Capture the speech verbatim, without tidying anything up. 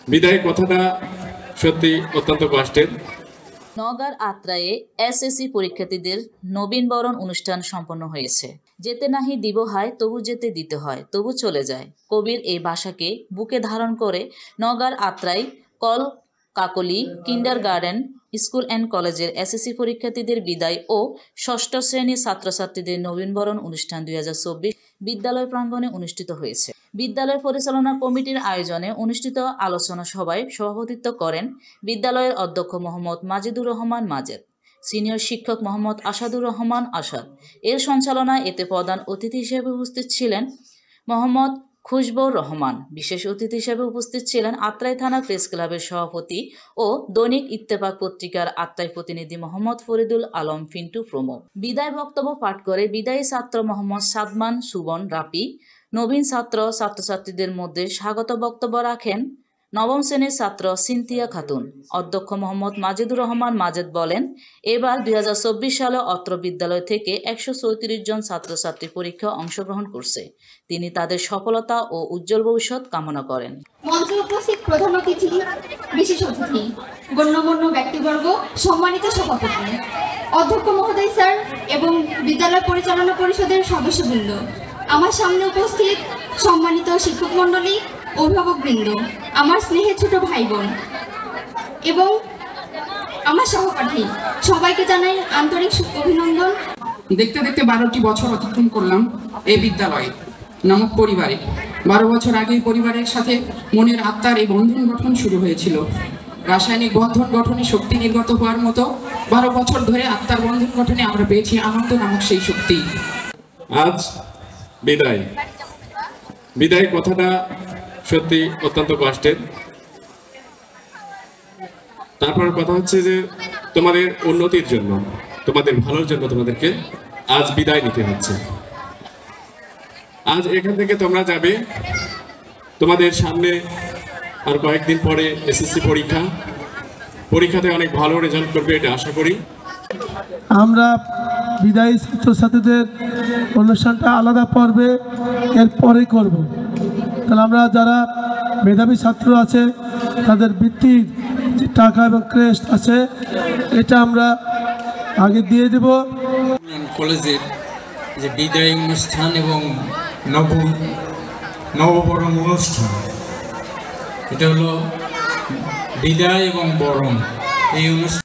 বিদায় কথাটা সত্যি অত্যন্ত কষ্টের। নওগাঁর আত্রায়ে এসএসসি পরীক্ষার্থীদের নবীনবরণ অনুষ্ঠান সম্পন্ন হয়েছে। যেতে নাহি দিব হয় তবু যেতে দিতে হয়, তবু চলে যায়। কবির এই ভাষাকে বুকে ধারণ করে নওগাঁর Atrai Kolkakoli kindergarten school and কলেজের এসএসসি পরীক্ষার্থীদের বিদায় ও ষষ্ঠ শ্রেণীর ছাত্রছাত্রীদের নবীনবরণ অনুষ্ঠান দুই হাজার চব্বিশ বিদ্যালয় প্রাঙ্গণে অনুষ্ঠিত হয়েছে। বিদ্যালয় পরিচালনা কমিটির আয়োজনে অনুষ্ঠিত আলোচনা সভায় সভাপতিত্ব করেন বিদ্যালয়ের অধ্যক্ষ মোহাম্মদ মাজিদুর রহমান মাজেদ, সিনিয়র শিক্ষক মোহাম্মদ আসাদুর রহমান আসাদ। এর সঞ্চালনায় এতে প্রধান অতিথি হিসেবে উপস্থিত ছিলেন মোহাম্মদ খুশবুর রহমান। বিশেষ অতিথি হিসেবে উপস্থিত ছিলেন আত্রাই থানা প্রেস ক্লাবের সভাপতি ও দৈনিক ইত্তেফাক পত্রিকার আত্রাই প্রতিনিধি মোহাম্মদ ফরিদুল আলম ফিন্টু প্রমুখ। বিদায় বক্তব্য পাঠ করে বিদায়ী ছাত্র মোহাম্মদ সাদমান সুবন রাপি নবীন ছাত্র ছাত্রছাত্রীদের মধ্যে স্বাগত বক্তব্য রাখেন নবম শ্রেণীর ছাত্র সিনথিয়া খাতুন। অধ্যক্ষ মোহাম্মদ মাজিদুর রহমান মাজেদ বলেন, এবার দুই হাজার চব্বিশ সালে অত্র বিদ্যালয় থেকে একশো চৌত্রিশ জন ছাত্রছাত্রী পরীক্ষা অংশগ্রহণ করছে। তিনি তাদের সফলতা ও উজ্জ্বল ভবিষ্যৎ কামনা করেন। মঞ্চে উপস্থিত প্রধান অতিথি, বিশেষ অতিথি, গণ্যমান্য ব্যক্তিবর্গ, সম্মানিত সভাপতি, অধ্যক্ষ মহোদয় স্যার এবং বিদ্যালয় পরিচালনা পরিষদের সদস্যবৃন্দ, আমার সামনে উপস্থিত সম্মানিত শিক্ষক মণ্ডলী, অভিভাবকবৃন্দ, আমার স্নেহের ছোট ভাই বোন এবং আমার সহপাঠী, সবাইকে জানাই আন্তরিক অভিনন্দন। দেখতে দেখতে বারোটি বছর অতিক্রম করলাম এই বিদ্যালয়ে নামক পরিবারে। বারো বছর আগে পরিবারের সাথে মনের আত্মার এই বন্ধন গঠন শুরু হয়েছিল। রাসায়নিক বন্ধন গঠনে শক্তি নির্গত হওয়ার মতো বারো বছর ধরে আত্মার বন্ধন গঠনে আমরা পেয়েছি আনন্দ নামক সেই শক্তি। আজ বিদায় বিদায় কথাটা সত্যি অত্যন্ত কষ্টের। তারপর কথা হচ্ছে যে তোমাদের উন্নতির জন্য, তোমাদের ভালোর জন্য তোমাদেরকে আজ বিদায় নিতে হচ্ছে। আজ এখান থেকে তোমরা যাবে, তোমাদের সামনে আর কয়েকদিন পরে এসএসসি পরীক্ষা, পরীক্ষাতে অনেক ভালো রেজাল্ট করবে এটা আশা করি। আমরা বিদায়ী ছাত্রছাত্রীদের অনুষ্ঠানটা আলাদা পর্বে এর পরে করব। তাহলে আমরা যারা মেধাবী ছাত্র আছে তাদের বৃত্তির যে টাকা এবং ক্রেস্ট আছে এটা আমরা আগে দিয়ে দেব। কলেজের যে বিদায়ী অনুষ্ঠান এবং নব নববরণ অনুষ্ঠান, এটা হলো বিদায় এবং বরণ। এই অনুষ্ঠান